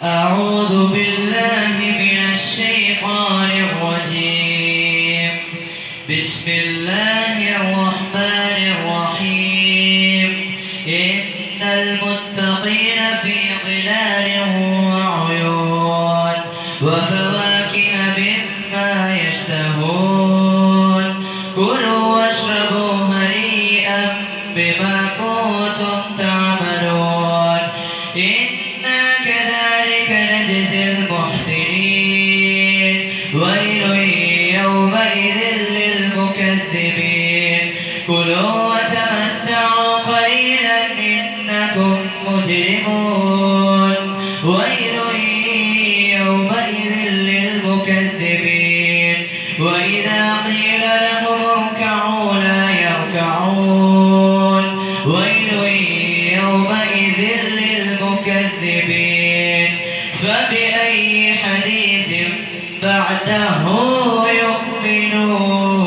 أعوذ بالله من الشيطان الرجيم. بسم الله الرحمن الرحيم. إن المتقين في ظلال وعيون وفواكه مما يشتهون. كلوا واشربوا هنيئا بما كنتم تعملون. إنا كذلك نجزي المحسنين. ويل يومئذ للمكذبين. كلوا وتمتعوا قليلا إنكم مجرمون. ويل يومئذ للمكذبين. وإذا قيل لهم اركعوا لا يركعون. ويل يومئذ للمكذبين. فبأي حديث بعده يؤمنون.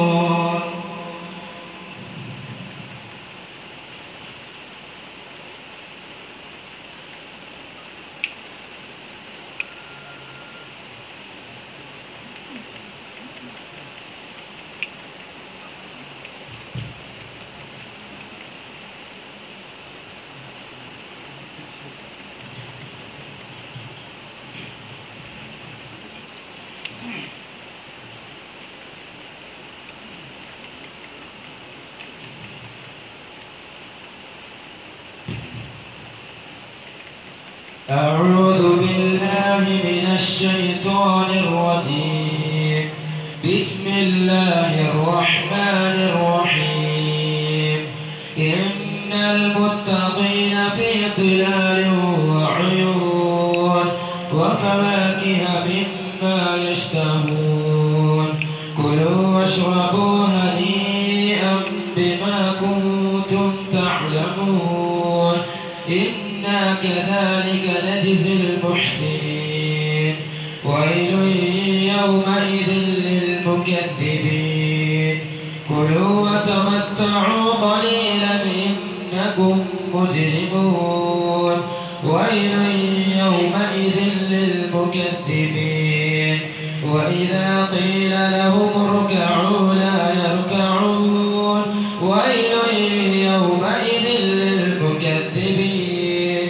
أعوذ بالله من الشيطان الرجيم. بسم الله الرحمن الرحيم. إن المتقين في ظلال وعيون وفواكه مما يشتهون. كلوا واشربوا هنيئا بما كنتم تعلمون. إنا كذلك نجزي المحسنين. ويل يومئذ للمكذبين. كلوا وتمتعوا قليلا إنكم مجرمون. ويل يومئذ للمكذبين. وإذا قيل لهم اركعوا لا يركعون. ويل يومئذ للمكذبين.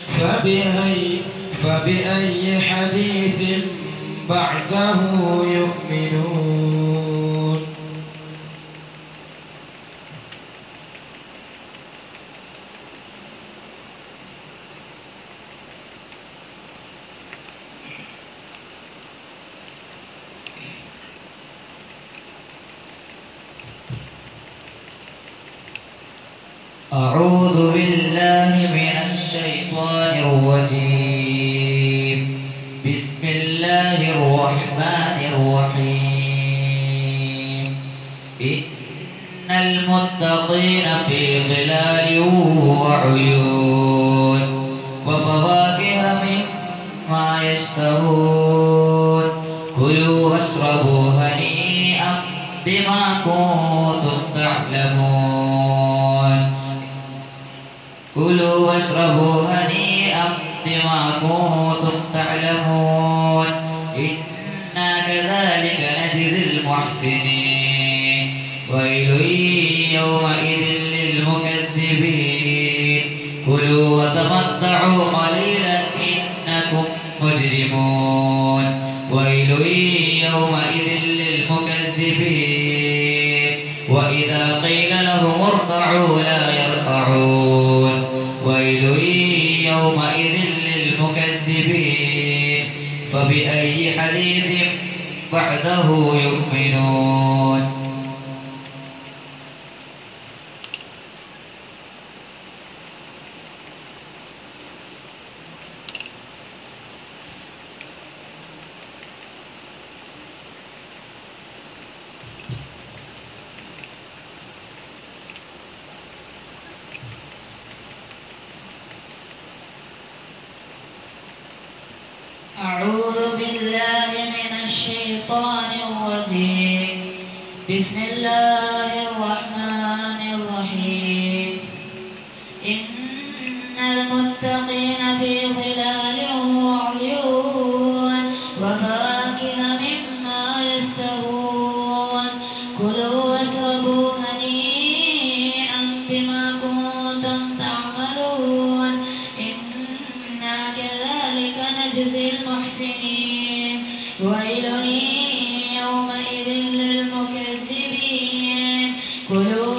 فبأي حديث بعده يؤمنون. أعوذ بالله من الشيطان الرجيم. بسم الله الرحمن الرحيم. إن المتقين في ظلال وعيون وفواكه مما يشتهون. كلوا واشربوا هنيئا بما كنتم تعلمون. كلوا واشربوا هنيئا بما كنتم تعلمون. إنا كذلك نجزي المحسنين. ويل يومئذ للمكذبين. كلوا وتمتعوا قليلا إنكم مجرمون. ويل يومئذ للمكذبين. وإذا قيل لهم اركعوا لا يركعون. ويل يومئذ للمكذبين. فبأي حديث بعده يؤمنون. واشربوا هنيئا بما كنتم تعملون إنا كذلك نجزي المحسنين ويل يومئذ للمكذبين كلوا